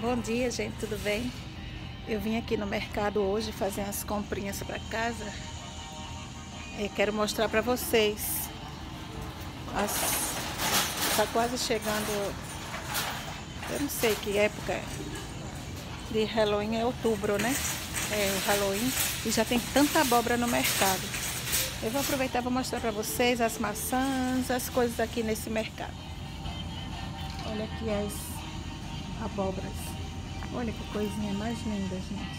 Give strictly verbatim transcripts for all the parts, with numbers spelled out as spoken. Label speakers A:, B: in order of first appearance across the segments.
A: Bom dia, gente, tudo bem? Eu vim aqui no mercado hoje fazer umas comprinhas para casa e quero mostrar para vocês. Está quase chegando, eu não sei que época de Halloween, é outubro, né? É o Halloween e já tem tanta abóbora no mercado. Eu vou aproveitar e vou mostrar para vocês as maçãs, as coisas aqui nesse mercado. Olha aqui as abóboras. Olha que coisinha mais linda, gente.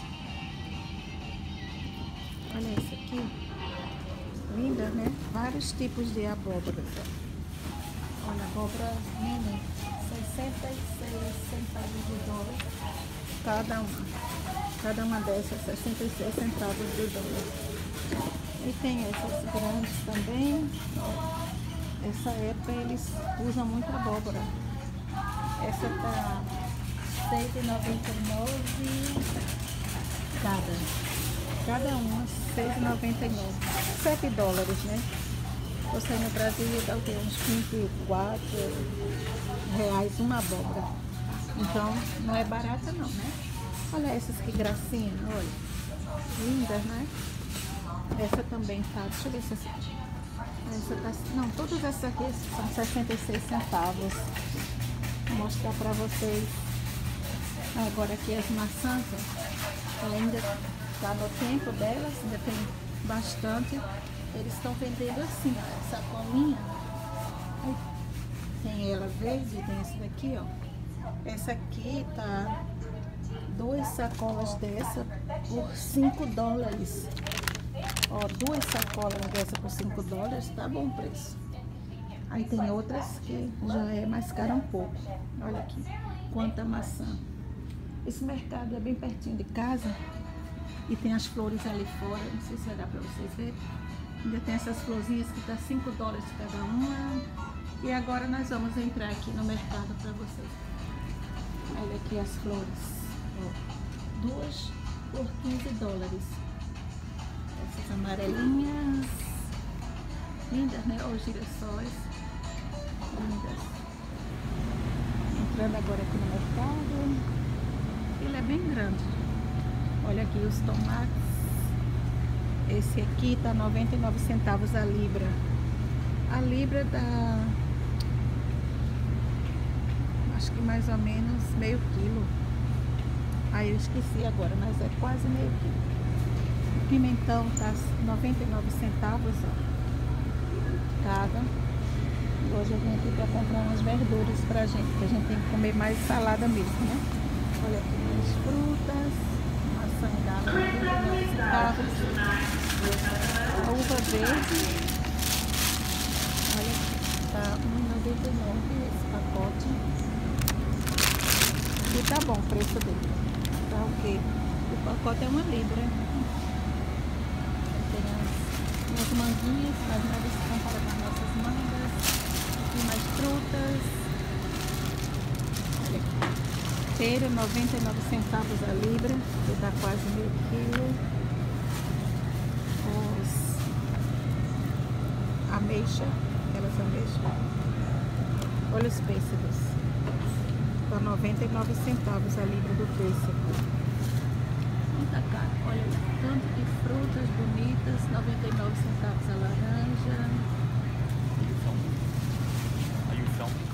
A: Olha essa aqui. Linda, né? Vários tipos de abóboras. Olha, abóbora mini. sessenta e seis centavos de dólar cada uma. Cada uma dessas, sessenta e seis centavos de dólar. E tem essas grandes também. Essa época eles usam muito abóbora. Essa tá seis e noventa e nove cada. Cada uma seis e noventa e nove. sete dólares, né? Você no Brasil dá o quê? Uns vinte e quatro reais uma abóbora. Então não é barata não, né? Olha essas que gracinha, olha. Lindas, né? Essa também tá. Deixa eu ver se essa. Essa tá. Não, todas essas aqui são sessenta e seis centavos. Vou mostrar pra vocês. Agora aqui as maçãs, ela ainda tá no tempo delas, ainda tem bastante. Eles estão vendendo assim, ó, sacolinha. Tem ela verde, tem esse daqui, ó. Essa aqui tá duas sacolas dessa por cinco dólares. Ó, duas sacolas dessa por cinco dólares, tá bom o preço. Aí tem outras que já é mais cara um pouco. Olha aqui, quanta maçã. Esse mercado é bem pertinho de casa e tem as flores ali fora, não sei se vai dar para vocês verem. Ainda tem essas florzinhas que tá cinco dólares cada uma. E agora nós vamos entrar aqui no mercado para vocês. Olha aqui as flores. Ó, duas por quinze dólares. Essas amarelinhas. Lindas, né? Os girassóis. Lindas. Entrando agora aqui no mercado. Ele é bem grande. Olha aqui os tomates. Esse aqui tá noventa e nove centavos a libra. A libra dá, acho que mais ou menos meio quilo. Aí eu esqueci agora, mas é quase meio quilo. O pimentão tá noventa e nove centavos, ó, cada. E hoje eu vim aqui para comprar umas verduras pra gente, porque a gente tem que comer mais salada mesmo, né? Olha aqui mais frutas, maçã da noventa e nove centavos, a uva verde, olha aqui, tá um e noventa e nove esse pacote, e tá bom o preço dele, tá o que? O pacote é uma libra, tem as, umas manguinhas, mas nada se compara com as nossas mangas, e mais frutas, olha aqui. Pera, noventa e nove centavos a libra, que dá quase meio quilo. Os ameixa, aquelas ameixas. Olha os pêssegos. Tá noventa e nove centavos a libra do pêssego. Muita cara. Olha o tanto de frutas bonitas, noventa e nove centavos a laranja.
B: Are you filming?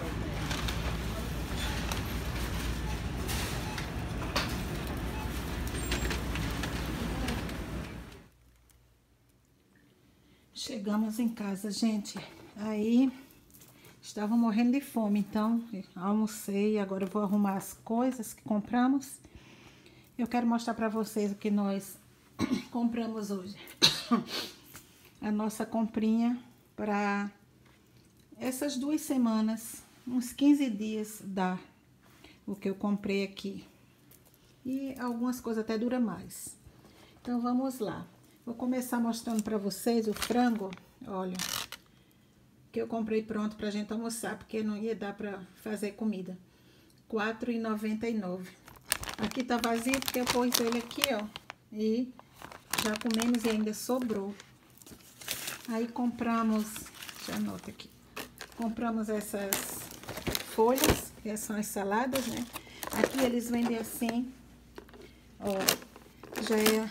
A: Chegamos em casa, gente. Aí estava morrendo de fome, então almocei. Agora eu vou arrumar as coisas que compramos. Eu quero mostrar para vocês o que nós compramos hoje. A nossa comprinha para essas duas semanas, uns quinze dias dá o que eu comprei aqui. E algumas coisas até duram mais. Então vamos lá. Vou começar mostrando para vocês o frango, olha, que eu comprei pronto pra gente almoçar, porque não ia dar pra fazer comida. quatro e noventa e nove. Aqui tá vazio porque eu pus ele aqui, ó, e já comemos e ainda sobrou. Aí compramos, já anota aqui, compramos essas folhas, que são as saladas, né? Aqui eles vendem assim, ó, já é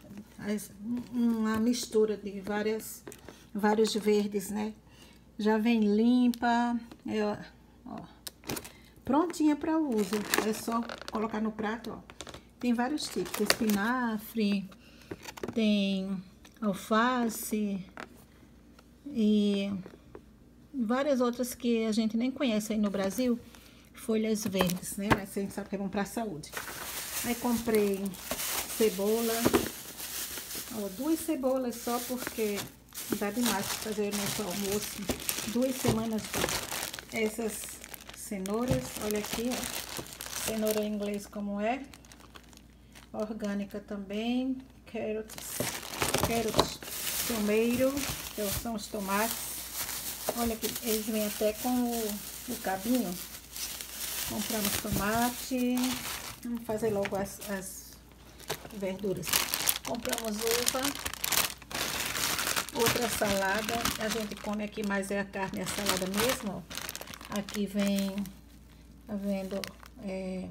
A: uma mistura de várias, vários verdes, né? Já vem limpa, é, ó, prontinha para uso. É só colocar no prato, ó. Tem vários tipos, espinafre, tem alface e várias outras que a gente nem conhece aí no Brasil, folhas verdes, né? Mas a gente sabe que é bom para a saúde. Aí comprei cebola, ó, duas cebolas só porque dá demais para fazer o nosso almoço. Duas semanas só. Essas cenouras, olha aqui, ó, cenoura em inglês como é, orgânica também, carrots, carrots, tomeiro, que são os tomates. Olha que eles vêm até com o, o cabinho. Compramos tomate. Vamos fazer logo as, as verduras. Compramos uva. Outra salada. A gente come aqui mais é a carne e a salada mesmo. Ó. Aqui vem, tá vendo? É,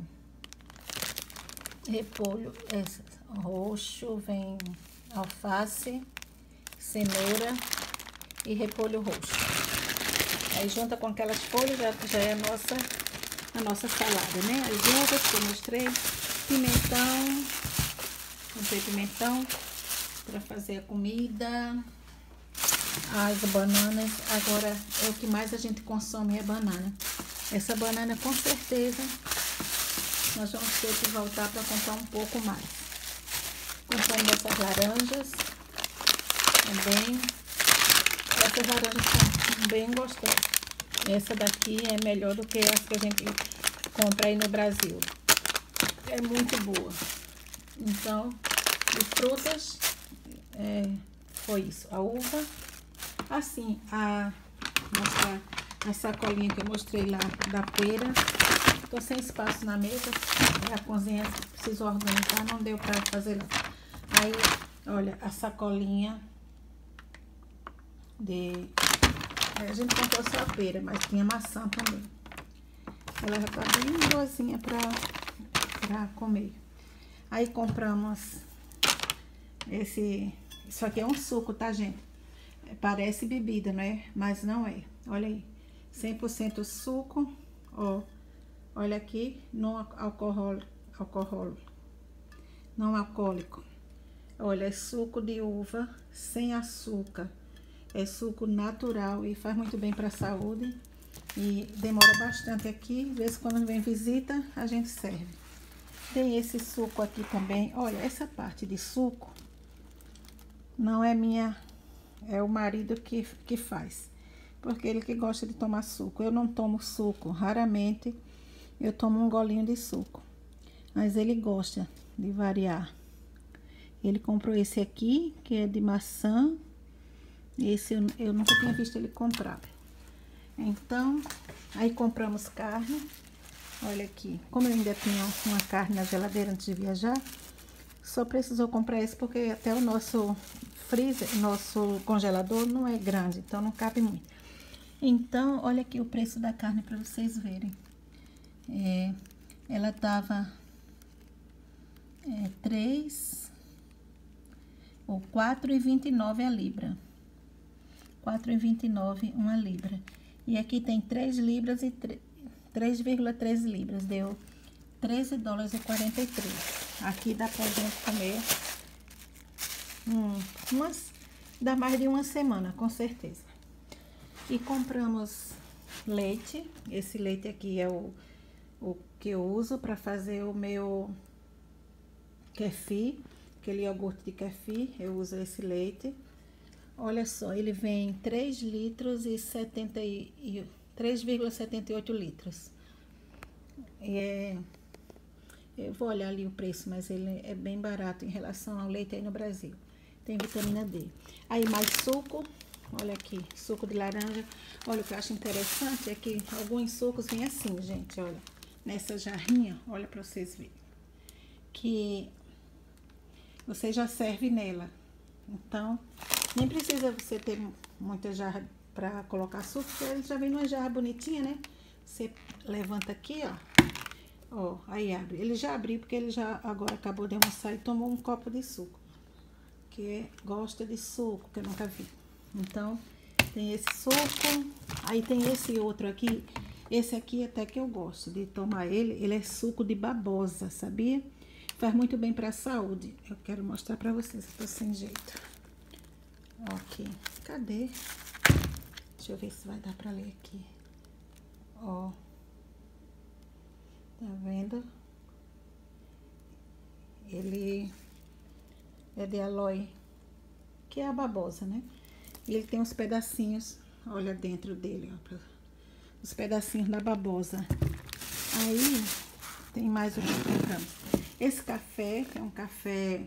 A: repolho é, roxo. Vem alface, cenoura e repolho roxo. Aí junta com aquelas folhas, já, já é a nossa, a nossa salada, né? As uvas que eu mostrei, pimentão, comprei pimentão para fazer a comida, as bananas, agora é o que mais a gente consome é banana. Essa banana com certeza nós vamos ter que voltar para comprar um pouco mais. Compramos essas laranjas também. Essas laranjas são bem gostosas. Essa daqui é melhor do que as que a gente compra aí no Brasil. É muito boa. Então, de frutas, é, foi isso. A uva, assim, a, nossa, a sacolinha que eu mostrei lá da pera. Tô sem espaço na mesa. A cozinha preciso organizar, não deu pra fazer lá. Aí, olha, a sacolinha de... A gente comprou só a pera, mas tinha maçã também. Ela já tá bem boazinha pra, pra comer. Aí compramos esse... Isso aqui é um suco, tá, gente? Parece bebida, não é? Mas não é. Olha aí. cem por cento suco. Ó. Olha aqui. Não alcohol, alcohol. Não alcoólico. Olha, é suco de uva sem açúcar. É suco natural e faz muito bem para a saúde. E demora bastante aqui. Às vezes quando vem visita, a gente serve. Tem esse suco aqui também. Olha, essa parte de suco não é minha, é o marido que, que faz. Porque ele que gosta de tomar suco. Eu não tomo suco, raramente eu tomo um golinho de suco. Mas ele gosta de variar. Ele comprou esse aqui, que é de maçã. Esse eu, eu nunca tinha visto ele comprar. Então, aí compramos carne. Olha aqui, como eu ainda tinha uma carne na geladeira antes de viajar, só precisou comprar esse porque até o nosso freezer, nosso congelador não é grande, então não cabe muito. Então, olha aqui o preço da carne para vocês verem. É, ela tava é, três ou quatro e vinte e nove a libra. quatro e vinte e nove uma libra. E aqui tem três libras e três vírgula três libras, deu treze dólares e quarenta e três. Aqui dá pra gente comer hum, umas, dá mais de uma semana, com certeza. E compramos leite. Esse leite aqui é o, o que eu uso para fazer o meu kefir, aquele iogurte de kefir. Eu uso esse leite. Olha só, ele vem três litros e setenta e três vírgula setenta e oito litros. É, eu vou olhar ali o preço, mas ele é bem barato em relação ao leite aí no Brasil. Tem vitamina D. Aí mais suco, olha aqui, suco de laranja. Olha, o que eu acho interessante é que alguns sucos vêm assim, gente, olha. Nessa jarrinha, olha pra vocês verem. Que você já serve nela. Então, nem precisa você ter muita jarra pra colocar suco, porque ele já vem numa jarra bonitinha, né? Você levanta aqui, ó. Ó, aí abre. Ele já abriu porque ele já agora acabou de almoçar e tomou um copo de suco. Que gosta de suco, que eu nunca vi. Então, tem esse suco. Aí tem esse outro aqui. Esse aqui até que eu gosto de tomar ele. Ele é suco de babosa, sabia? Faz muito bem pra saúde. Eu quero mostrar pra vocês. Eu tô sem jeito. Ok. Cadê? Deixa eu ver se vai dar pra ler aqui. Ó. Tá vendo? Ele é de aloe, que é a babosa, né? E ele tem uns pedacinhos, olha dentro dele, ó, os pedacinhos da babosa. Aí, tem mais o que compramos. Esse café, que é um café,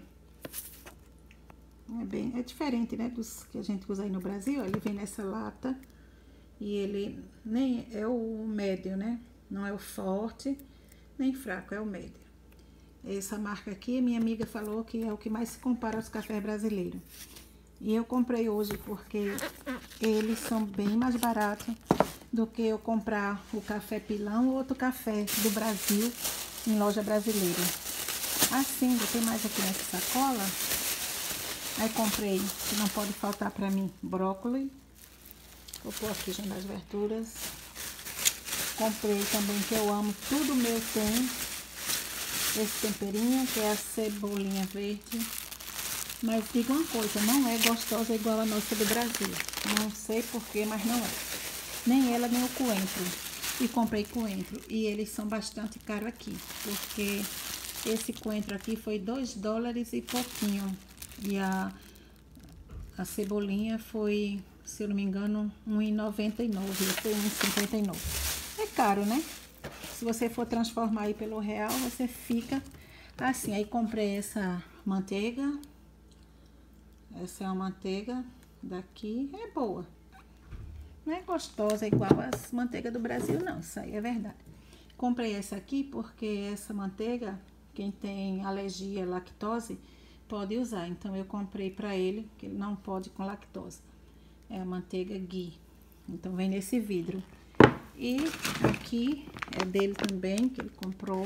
A: é, bem, é diferente, né, dos que a gente usa aí no Brasil. Ele vem nessa lata e ele nem é o médio, né? Não é o forte, nem fraco, é o médio. Essa marca aqui, minha amiga falou que é o que mais se compara aos cafés brasileiros. E eu comprei hoje porque eles são bem mais baratos do que eu comprar o café pilão ou outro café do Brasil em loja brasileira. Assim, tem mais aqui nessa sacola. Aí comprei, que não pode faltar pra mim, brócolis. Vou pôr aqui já nas verduras. Comprei também, que eu amo, tudo meu tem esse temperinho, que é a cebolinha verde. Mas digo uma coisa, não é gostosa igual a nossa do Brasil. Não sei porquê, mas não é. Nem ela, nem o coentro. E comprei coentro. E eles são bastante caros aqui. Porque esse coentro aqui foi dois dólares e pouquinho. E a, a cebolinha foi, se eu não me engano, um real e noventa e nove centavos. Foi um real e cinquenta e nove centavos. É caro, né? Se você for transformar aí pelo real, você fica assim. Aí comprei essa manteiga. Essa é uma manteiga daqui. É boa. Não é gostosa igual as manteigas do Brasil, não. Isso aí é verdade. Comprei essa aqui porque essa manteiga, quem tem alergia à lactose, pode usar. Então, eu comprei pra ele, que ele não pode com lactose. É a manteiga ghee. Então, vem nesse vidro. E aqui é dele também, que ele comprou.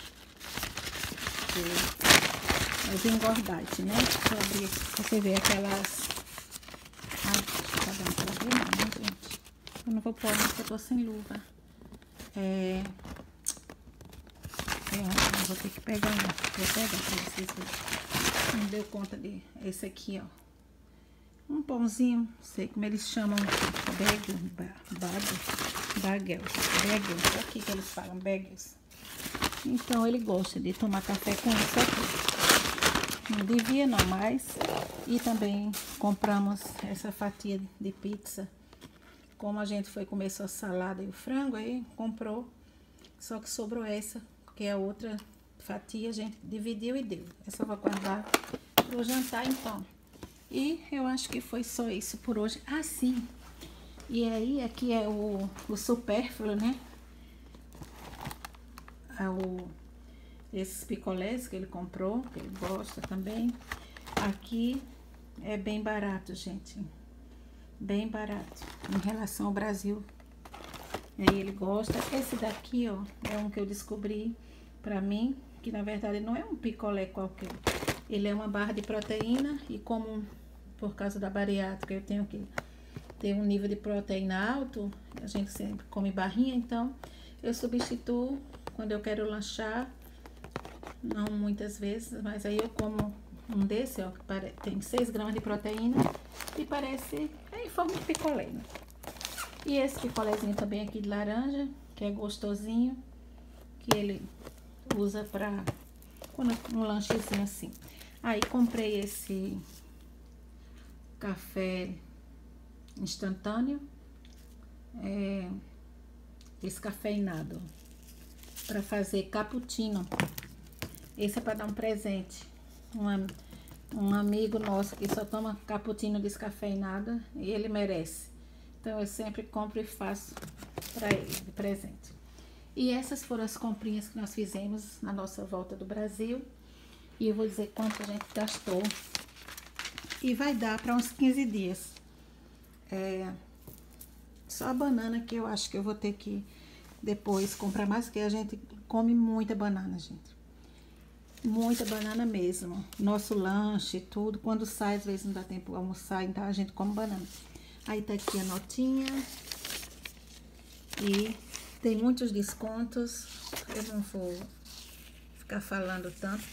A: É os engordite, né? Deixa eu abrir aqui pra você ver aquelas... Ai, tá dando pra ver não, né, gente? Eu não vou pôr, porque eu tô sem luva. É... Eu não vou ter que pegar, não. Vou pegar pra vocês verem. Não deu conta de... Esse aqui, ó. Um pãozinho, não sei como eles chamam. Bagel, bagel, bagels, bagels. Aqui que eles falam, bagels. Então, ele gosta de tomar café com isso aqui. Não devia não, mas... E também compramos essa fatia de pizza. Como a gente foi comer só salada e o frango, aí comprou. Só que sobrou essa, porque a outra fatia a gente dividiu e deu. Essa eu vou guardar pro jantar, então. E eu acho que foi só isso por hoje. Ah, sim. E aí, aqui é o, o supérfluo, né? É o, esses picolés que ele comprou, que ele gosta também. Aqui é bem barato, gente. Bem barato. Em relação ao Brasil. Aí ele gosta. Esse daqui, ó, é um que eu descobri pra mim, que na verdade não é um picolé qualquer. Ele é uma barra de proteína e como por causa da bariátrica eu tenho que ter um nível de proteína alto, a gente sempre come barrinha, então eu substituo quando eu quero lanchar, não muitas vezes, mas aí eu como um desse, ó, que tem seis gramas de proteína e parece, é em forma de picolé, né? E esse picolézinho também aqui de laranja, que é gostosinho, que ele usa pra quando, um lanchezinho assim. Aí comprei esse café instantâneo, é, descafeinado, para fazer cappuccino. Esse é para dar um presente. Um, um amigo nosso que só toma cappuccino descafeinado e ele merece. Então eu sempre compro e faço para ele de presente. E essas foram as comprinhas que nós fizemos na nossa volta do Brasil. E eu vou dizer quanto a gente gastou. E vai dar para uns quinze dias. É, só a banana que eu acho que eu vou ter que depois comprar mais, porque a gente come muita banana, gente. Muita banana mesmo. Nosso lanche, tudo. Quando sai, às vezes não dá tempo de almoçar, então a gente come banana. Aí tá aqui a notinha. E tem muitos descontos. Eu não vou ficar falando tanto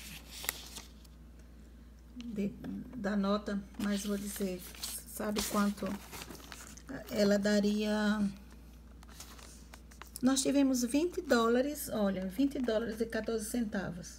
A: de, da nota, mas vou dizer, sabe quanto ela daria? Nós tivemos vinte dólares, olha, vinte dólares e quatorze centavos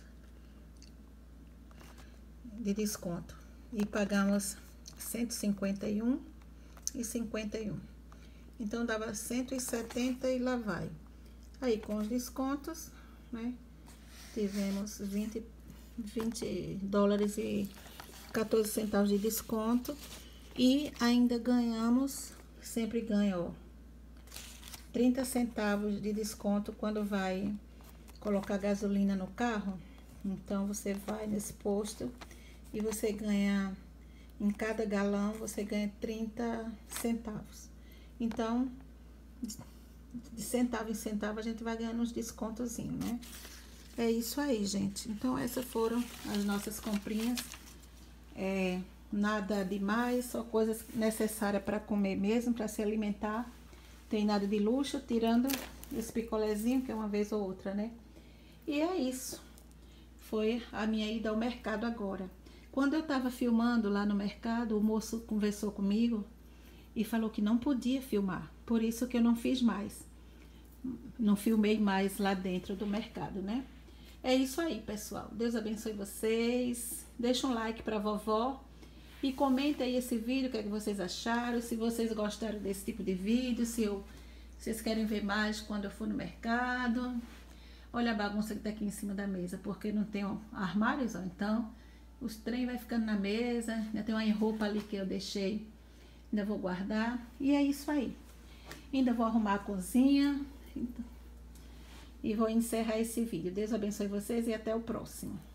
A: de desconto. E pagamos cento e cinquenta e um e cinquenta e um. Então, dava cento e setenta e lá vai. Aí, com os descontos, né, tivemos vinte, vinte dólares e quatorze centavos de desconto. E ainda ganhamos, sempre ganha, ó, trinta centavos de desconto quando vai colocar gasolina no carro. Então, você vai nesse posto e você ganha, em cada galão, você ganha trinta centavos. Então, de centavo em centavo, a gente vai ganhando uns descontozinhos, né? É isso aí, gente. Então, essas foram as nossas comprinhas. É, nada demais, só coisas necessárias para comer mesmo, para se alimentar. Tem nada de luxo, tirando esse picolézinho, que é uma vez ou outra, né? E é isso. Foi a minha ida ao mercado agora. Quando eu tava filmando lá no mercado, o moço conversou comigo e falou que não podia filmar. Por isso que eu não fiz mais. Não filmei mais lá dentro do mercado, né? É isso aí, pessoal. Deus abençoe vocês. Deixa um like pra vovó. E comenta aí esse vídeo, o que é que vocês acharam. Se vocês gostaram desse tipo de vídeo. Se eu, vocês querem ver mais quando eu for no mercado. Olha a bagunça que tá aqui em cima da mesa. Porque não tem armários, ó. Então, os trem vai ficando na mesa. Ainda tem uma roupa ali que eu deixei. Ainda vou guardar. E é isso aí. Ainda vou arrumar a cozinha. E vou encerrar esse vídeo. Deus abençoe vocês e até o próximo.